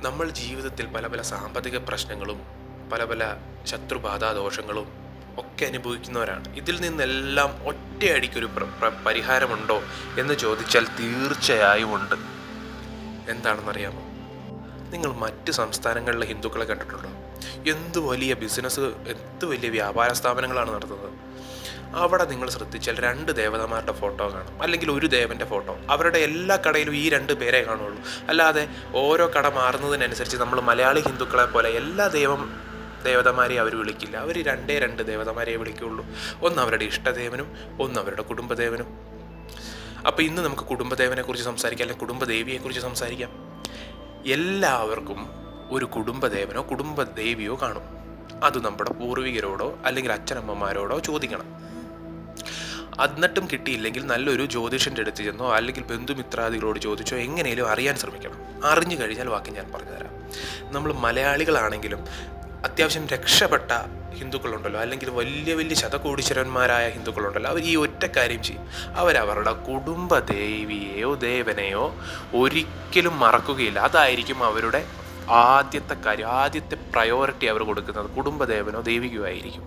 നമ്മൾ ജീവിതത്തിൽ പല പല സാമ്പത്തിക പ്രശ്നങ്ങളും പല പല ശത്രുബാധാ ദോഷങ്ങളും ഒക്കെ അനുഭവിക്കുന്നവരാണ്. ഇതിൽ നിന്നെല്ലാം ഒറ്റയടിക്കൊരു പരിഹാരമുണ്ടോ എന്ന് ചോദിച്ചാൽ തീർച്ചയായും ഉണ്ട്. എന്താണെന്നറിയാമോ? നിങ്ങൾ മറ്റ് സംസ്ഥാനങ്ങളിലെ ഹിന്ദുക്കളെ കണ്ടിട്ടുണ്ടോ? എന്ത് വലിയ ബിസിനസ്, എന്ത് വലിയ വ്യാപാര സ്ഥാപനങ്ങളാണ് നടത്തുന്നത്. അവിടെ നിങ്ങൾ ശ്രദ്ധിച്ചാൽ 2 ദേവതമാരുടെ ഫോട്ടോ കാണും, അല്ലെങ്കിൽ ഒരു ദേവൻ്റെ ഫോട്ടോ. അവരുടെ എല്ലാ കടയിലും ഈ 2 പേരെ കാണുള്ളൂ. അല്ലാതെ ഓരോ കട മാറുന്നതിനനുസരിച്ച് നമ്മൾ മലയാളി ഹിന്ദുക്കളെ പോലെ എല്ലാ ദേവതമാരെയും അവർ വിളിക്കില്ല. അവർ 2 ദേവതമാരെ വിളിക്കുകയുള്ളൂ. ഒന്ന് അവരുടെ ഇഷ്ടദേവനും ഒന്ന് അവരുടെ കുടുംബദേവനും. അപ്പോൾ ഇന്ന് നമുക്ക് കുടുംബദേവനെക്കുറിച്ച് സംസാരിക്കാം, അല്ലെങ്കിൽ കുടുംബദേവിയെക്കുറിച്ച് സംസാരിക്കാം. എല്ലാവർക്കും ഒരു കുടുംബദേവനോ കുടുംബദേവിയോ കാണും. അത് നമ്മുടെ പൂർവികരോടോ അല്ലെങ്കിൽ അച്ഛനമ്മമാരോടോ ചോദിക്കണം. എന്നിട്ടും കിട്ടിയില്ലെങ്കിൽ നല്ലൊരു ജ്യോതിഷൻ്റെ അടുത്ത് ചെന്നോ അല്ലെങ്കിൽ ബന്ധുമിത്രാദികളോട് ചോദിച്ചോ എങ്ങനെയും അറിയാൻ ശ്രമിക്കണം. അറിഞ്ഞു കഴിഞ്ഞാൽ ബാക്കി ഞാൻ പറഞ്ഞുതരാം. നമ്മൾ മലയാളികളാണെങ്കിലും അത്യാവശ്യം രക്ഷപ്പെട്ട ഹിന്ദുക്കളുണ്ടല്ലോ, അല്ലെങ്കിൽ വലിയ വലിയ ശതകോടീശ്വരന്മാരായ ഹിന്ദുക്കളുണ്ടല്ലോ, അവർ ഈ ഒറ്റ കാര്യം ചെയ്യും. അവരവരുടെ കുടുംബദേവിയെയോ ദേവനെയോ ഒരിക്കലും മറക്കുകയില്ല. അതായിരിക്കും അവരുടെ ആദ്യത്തെ കാര്യം, ആദ്യത്തെ പ്രയോറിറ്റി അവർ കൊടുക്കുന്നത് കുടുംബദേവനോ ദേവികയോ ആയിരിക്കും.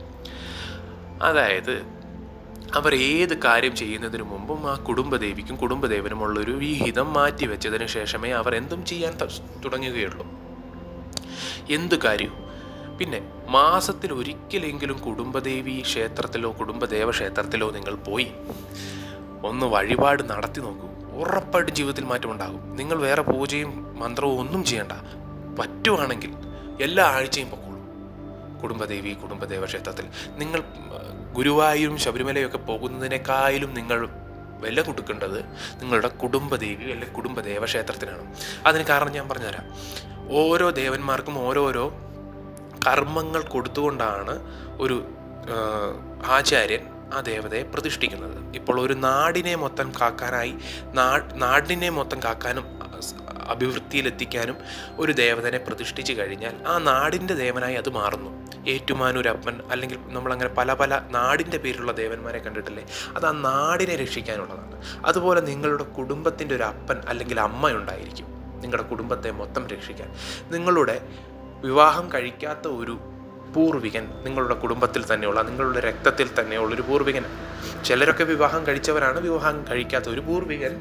അതായത് അവർ ഏത് കാര്യം ചെയ്യുന്നതിന് മുമ്പും ആ കുടുംബദേവിക്കും കുടുംബദേവനുമുള്ളൊരു വിഹിതം മാറ്റിവെച്ചതിന് ശേഷമേ അവർ എന്തും ചെയ്യാൻ തുടങ്ങുകയുള്ളൂ. എന്തു കാര്യവും. പിന്നെ മാസത്തിൽ ഒരിക്കലെങ്കിലും കുടുംബദേവി ക്ഷേത്രത്തിലോ കുടുംബദേവ ക്ഷേത്രത്തിലോ നിങ്ങൾ പോയി ഒന്ന് വഴിപാട് നടത്തി നോക്കൂ. ഉറപ്പായിട്ടും ജീവിതത്തിൽ മാറ്റമുണ്ടാകും. നിങ്ങൾ വേറെ പൂജയും മന്ത്രവും ഒന്നും ചെയ്യണ്ട. പറ്റുവാണെങ്കിൽ എല്ലാ ആഴ്ചയും പൊക്കോളൂ കുടുംബദേവി കുടുംബദേവ ക്ഷേത്രത്തിൽ. നിങ്ങൾ ഗുരുവായൂരും ശബരിമലയും ഒക്കെ പോകുന്നതിനേക്കാളും നിങ്ങൾ വില കൊടുക്കേണ്ടത് നിങ്ങളുടെ കുടുംബദേവി അല്ലെങ്കിൽ കുടുംബദേവ ക്ഷേത്രത്തിനാണ്. അതിന് കാരണം ഞാൻ പറഞ്ഞുതരാം. ഓരോ ദേവന്മാർക്കും ഓരോരോ കർമ്മങ്ങൾ കൊടുത്തുകൊണ്ടാണ് ഒരു ആചാര്യൻ ആ ദേവതയെ പ്രതിഷ്ഠിക്കുന്നത്. ഇപ്പോൾ ഒരു നാടിനെ മൊത്തം കാക്കാനായി നാടിനെ മൊത്തം കാക്കാനും അഭിവൃദ്ധിയിലെത്തിക്കാനും ഒരു ദേവതനെ പ്രതിഷ്ഠിച്ചു കഴിഞ്ഞാൽ ആ നാടിൻ്റെ ദേവനായി അത് മാറുന്നു. ഏറ്റുമാനൂരപ്പൻ, അല്ലെങ്കിൽ നമ്മളങ്ങനെ പല പല നാടിൻ്റെ പേരിലുള്ള ദേവന്മാരെ കണ്ടിട്ടില്ലേ? അത് ആ നാടിനെ രക്ഷിക്കാനുള്ളതാണ്. അതുപോലെ നിങ്ങളുടെ കുടുംബത്തിൻ്റെ ഒരു അപ്പൻ അല്ലെങ്കിൽ അമ്മ ഉണ്ടായിരിക്കും നിങ്ങളുടെ കുടുംബത്തെ മൊത്തം രക്ഷിക്കാൻ. നിങ്ങളുടെ വിവാഹം കഴിക്കാത്ത ഒരു പൂർവികൻ നിങ്ങളുടെ കുടുംബത്തിൽ തന്നെയുള്ള, നിങ്ങളുടെ രക്തത്തിൽ തന്നെയുള്ള ഒരു പൂർവികൻ. ചിലരൊക്കെ വിവാഹം കഴിച്ചവരാണ്, വിവാഹം കഴിക്കാത്ത ഒരു പൂർവികൻ.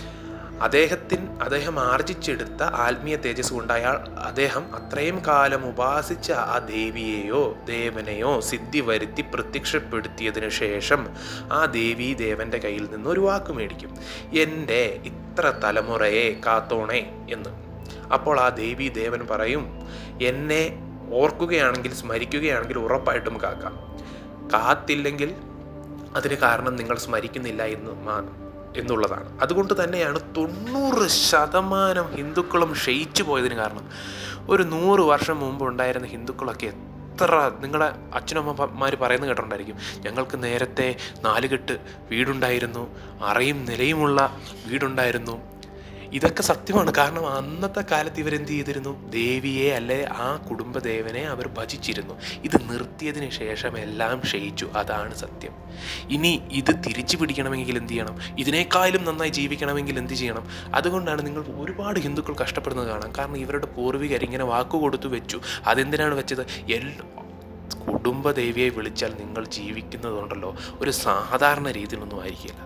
അദ്ദേഹം ആർജിച്ചെടുത്ത ആത്മീയ തേജസ് കൊണ്ട് അദ്ദേഹം അത്രയും കാലം ഉപാസിച്ച ആ ദേവിയെയോ ദേവനെയോ സിദ്ധി വരുത്തി പ്രത്യക്ഷപ്പെടുത്തിയതിനു ശേഷം ആ ദേവീ ദേവൻ്റെ കയ്യിൽ നിന്ന് ഒരു വാക്ക് മേടിക്കും, എൻ്റെ ഇത്ര തലമുറയെ കാത്തോണേ എന്ന്. അപ്പോൾ ആ ദേവീ ദേവൻ പറയും, എന്നെ ഓർക്കുകയാണെങ്കിൽ സ്മരിക്കുകയാണെങ്കിൽ ഉറപ്പായിട്ടും കാക്കാം. കാത്തില്ലെങ്കിൽ അതിന് കാരണം നിങ്ങൾ സ്മരിക്കുന്നില്ല എന്നുള്ളതാണ്. അതുകൊണ്ട് തന്നെയാണ് 90% ഹിന്ദുക്കളും ക്ഷയിച്ചു പോയതിന് കാരണം. ഒരു 100 വർഷം മുമ്പ് ഉണ്ടായിരുന്ന ഹിന്ദുക്കളൊക്കെ നിങ്ങളുടെ അച്ഛനമ്മമാർ പറയുന്നത് കേട്ടിട്ടുണ്ടായിരിക്കും, ഞങ്ങൾക്ക് നേരത്തെ 4 കെട്ട് വീടുണ്ടായിരുന്നു, അറയും നിലയുമുള്ള വീടുണ്ടായിരുന്നു. ഇതൊക്കെ സത്യമാണ്. കാരണം അന്നത്തെ കാലത്ത് ഇവരെന്ത് ചെയ്തിരുന്നു? ദേവിയെ അല്ലെ ആ കുടുംബദേവനെ അവർ ഭജിച്ചിരുന്നു. ഇത് നിർത്തിയതിന് ശേഷം എല്ലാം ക്ഷയിച്ചു. അതാണ് സത്യം. ഇനി ഇത് തിരിച്ചു പിടിക്കണമെങ്കിൽ എന്ത് ചെയ്യണം? ഇതിനേക്കാളും നന്നായി ജീവിക്കണമെങ്കിൽ എന്ത് ചെയ്യണം? അതുകൊണ്ടാണ് നിങ്ങൾ ഒരുപാട് ഹിന്ദുക്കൾ കഷ്ടപ്പെടുന്നത് കാണാം. കാരണം ഇവരുടെ പൂർവികർ ഇങ്ങനെ വാക്കുകൊടുത്തു വെച്ചു. അതെന്തിനാണ് വെച്ചത്? കുടുംബദേവിയെ വിളിച്ചാൽ നിങ്ങൾ ജീവിക്കുന്നതുകൊണ്ടല്ലോ ഒരു സാധാരണ രീതിയിലൊന്നും ആയിരിക്കില്ല.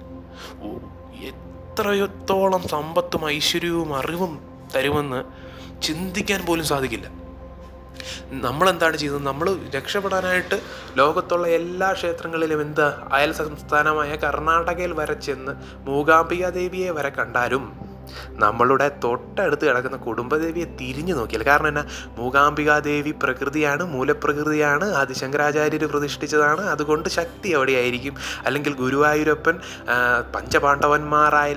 എത്രത്തോളം സമ്പത്തും ഐശ്വര്യവും അറിവും തരുമെന്ന് ചിന്തിക്കാൻ പോലും സാധിക്കില്ല. നമ്മളെന്താണ് ചെയ്തത്? നമ്മൾ രക്ഷപ്പെടാനായിട്ട് ലോകത്തുള്ള എല്ലാ ക്ഷേത്രങ്ങളിലും അയൽ സംസ്ഥാനമായ കർണാടകയിൽ വരെ ചെന്ന് മൂകാംബിക ദേവിയെ വരെ കണ്ടാലും നമ്മളുടെ തൊട്ടടുത്ത് കിടക്കുന്ന കുടുംബദേവിയെ തിരിഞ്ഞു നോക്കിയാൽ, കാരണം എന്നാ, മൂകാംബികാദേവി പ്രകൃതിയാണ്, മൂലപ്രകൃതിയാണ്, ആദിശങ്കരാചാര്യർ പ്രതിഷ്ഠിച്ചതാണ്, അതുകൊണ്ട് ശക്തി എവിടെയായിരിക്കും? അല്ലെങ്കിൽ ഗുരുവായൂരപ്പൻ പഞ്ചപാണ്ഡവന്മാരായി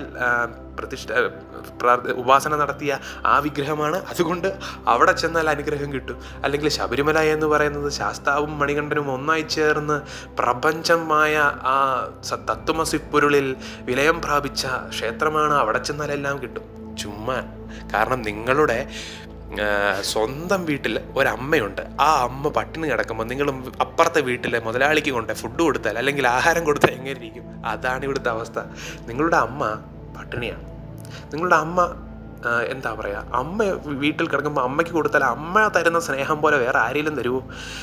ഉപാസന നടത്തിയ ആ വിഗ്രഹമാണ്, അതുകൊണ്ട് അവിടെ ചെന്നാൽ അനുഗ്രഹം കിട്ടും. അല്ലെങ്കിൽ ശബരിമല എന്ന് പറയുന്നത് ശാസ്താവും മണികണ്ഠനും ഒന്നായി ചേർന്ന് പ്രപഞ്ചമായ ആ തത്വമസിപ്പൊരുളിൽ വിലയം പ്രാപിച്ച ക്ഷേത്രമാണ്, അവിടെ ചെന്നാൽ എല്ലാം കിട്ടും. ചുമ്മാ. കാരണം നിങ്ങളുടെ സ്വന്തം വീട്ടിൽ ഒരമ്മയുണ്ട്. ആ അമ്മ പട്ടിണി കിടക്കുമ്പോൾ നിങ്ങൾ അപ്പുറത്തെ വീട്ടിലെ മുതലാളിക്ക് കൊണ്ട് ഫുഡ് കൊടുത്താൽ അല്ലെങ്കിൽ ആഹാരം കൊടുത്താൽ എങ്ങനെ ഇരിക്കും? അതാണ് ഇവിടുത്തെ അവസ്ഥ. നിങ്ങളുടെ അമ്മ പട്ടിണിയാണ്. നിങ്ങളുടെ അമ്മ എന്താ പറയുക, അമ്മ വീട്ടിൽ കിടക്കുമ്പോൾ അമ്മയ്ക്ക് കൊടുത്താൽ അമ്മ തരുന്ന സ്നേഹം പോലെ വേറെ ആരെങ്കിലും തരുമോ?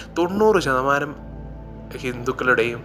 90% ഹിന്ദുക്കളുടെയും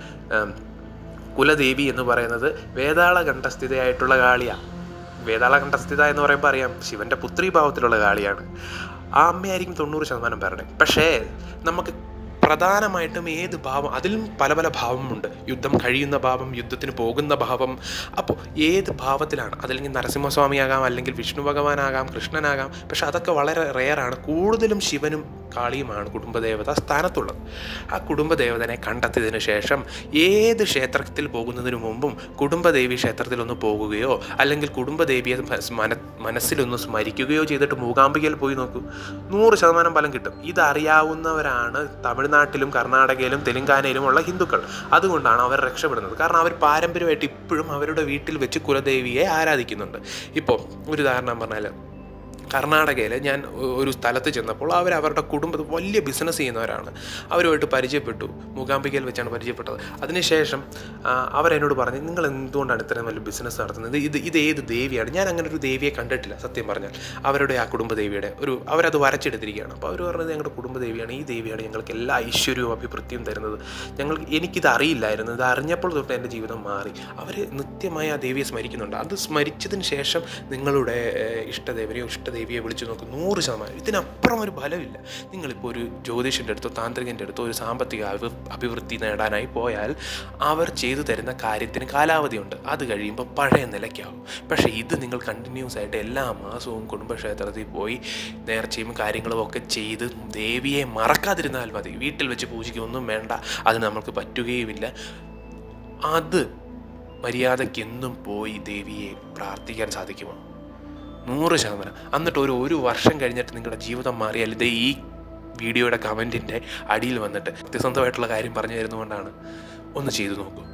കുലദേവി എന്ന് പറയുന്നത് വേതാള കണ്ഠസ്ഥിതയായിട്ടുള്ള കാളിയാണ്. വേതാള കണ്ഠസ്ഥിത എന്ന് പറയുമ്പോൾ അറിയാം, ശിവൻ്റെ പുത്രീഭാവത്തിലുള്ള കാളിയാണ്. ആ അമ്മയായിരിക്കും 90% പേരുടെ. പക്ഷേ നമുക്ക് പ്രധാനമായിട്ടും ഏത് ഭാവം, അതിലും പല പല ഭാവമുണ്ട്. യുദ്ധം കഴിയുന്ന ഭാവം, യുദ്ധത്തിന് പോകുന്ന ഭാവം. അപ്പോൾ ഏത് ഭാവത്തിലാണ്, അതല്ലെങ്കിൽ നരസിംഹസ്വാമിയാകാം, അല്ലെങ്കിൽ വിഷ്ണു ഭഗവാനാകാം, കൃഷ്ണനാകാം. പക്ഷെ അതൊക്കെ വളരെ റെയറാണ്. കൂടുതലും ശിവനും കാളിയുമാണ് കുടുംബദേവത സ്ഥാനത്തുള്ളത്. ആ കുടുംബദേവതനെ കണ്ടെത്തിയതിനു ശേഷം ഏത് ക്ഷേത്രത്തിൽ പോകുന്നതിന് മുമ്പും കുടുംബദേവി ക്ഷേത്രത്തിലൊന്ന് പോകുകയോ അല്ലെങ്കിൽ കുടുംബദേവിയെ മനസ്സിലൊന്ന് സ്മരിക്കുകയോ ചെയ്തിട്ട് മൂകാംബികയിൽ പോയി നോക്കൂ, 100% ഫലം കിട്ടും. ഇതറിയാവുന്നവരാണ് തമിഴ്നാട്ടിലും കർണാടകയിലും തെലുങ്കാനയിലുമുള്ള ഹിന്ദുക്കൾ. അതുകൊണ്ടാണ് അവർ രക്ഷപ്പെടുന്നത്. കാരണം അവർ പാരമ്പര്യമായിട്ട് ഇപ്പോഴും അവരുടെ വീട്ടിൽ വെച്ച് കുലദേവിയെ ആരാധിക്കുന്നുണ്ട്. ഇപ്പോൾ ഒരു ഉദാഹരണം പറഞ്ഞാൽ, കർണാടകയിൽ ഞാൻ ഒരു സ്ഥലത്ത് ചെന്നപ്പോൾ അവരുടെ കുടുംബത്തിൽ വലിയ ബിസിനസ് ചെയ്യുന്നവരാണ്. അവരുമായിട്ട് പരിചയപ്പെട്ടു, മൂകാംബികയിൽ വെച്ചാണ് പരിചയപ്പെട്ടത്. അതിനുശേഷം അവരെന്നോട് പറഞ്ഞു, നിങ്ങൾ എന്തുകൊണ്ടാണ് ഇത്രയും വലിയ ബിസിനസ് നടത്തുന്നത്? ഇത് ഏത് ദേവിയാണ്? ഞാൻ അങ്ങനെ ഒരു ദേവിയെ കണ്ടിട്ടില്ല സത്യം പറഞ്ഞാൽ. അവരുടെ ആ കുടുംബദേവിയുടെ അവരത് വരച്ചെടുത്തിരിക്കുകയാണ്. അപ്പോൾ അവർ പറഞ്ഞത് ഞങ്ങളുടെ കുടുംബദേവിയാണ്, ഈ ദേവിയാണ് ഞങ്ങൾക്ക് എല്ലാ ഐശ്വര്യവും അഭിവൃദ്ധിയും തരുന്നത്. എനിക്കിത് അറിയില്ലായിരുന്നു. ഇത് അറിഞ്ഞപ്പോൾ തൊട്ട് എൻ്റെ ജീവിതം മാറി. അവർ നിത്യമായി ആ ദേവിയെ സ്മരിക്കുന്നുണ്ട്. അത് സ്മരിച്ചതിന് ശേഷം നിങ്ങളുടെ ഇഷ്ടദേവനെയോ ഇഷ്ടദേവിയെ വിളിച്ചു നോക്കും, 100%. ഇതിനപ്പുറം ഒരു ഫലമില്ല. നിങ്ങളിപ്പോൾ ഒരു ജ്യോതിഷൻ്റെ അടുത്തോ താന്ത്രികൻ്റെ അടുത്തോ ഒരു സാമ്പത്തിക അഭിവൃദ്ധി നേടാനായി പോയാൽ അവർ ചെയ്തു തരുന്ന കാര്യത്തിന് കാലാവധിയുണ്ട്. അത് കഴിയുമ്പോൾ പഴയ നിലയ്ക്കാവും. പക്ഷേ ഇത് നിങ്ങൾ കണ്ടിന്യൂസ് ആയിട്ട് എല്ലാ മാസവും കുടുംബക്ഷേത്രത്തിൽ പോയി നേർച്ചയും കാര്യങ്ങളും ഒക്കെ ചെയ്ത് ദേവിയെ മറക്കാതിരുന്നാൽ മതി. വീട്ടിൽ വെച്ച് പൂജിക്കൊന്നും വേണ്ട, അത് നമുക്ക് പറ്റുകയുമില്ല. അത് മര്യാദയ്ക്കെന്നും പോയി ദേവിയെ പ്രാർത്ഥിക്കാൻ സാധിക്കുമോ? 100%. എന്നിട്ട് ഒരു വർഷം കഴിഞ്ഞിട്ട് നിങ്ങളുടെ ജീവിതം മാറിയാൽ ഇത് ഈ വീഡിയോയുടെ കമൻറ്റിൻ്റെ അടിയിൽ വന്നിട്ട് സത്യസന്ധമായിട്ടുള്ള കാര്യം പറഞ്ഞു തരുന്നതുകൊണ്ടാണ്. ഒന്ന് ചെയ്തു നോക്കൂ.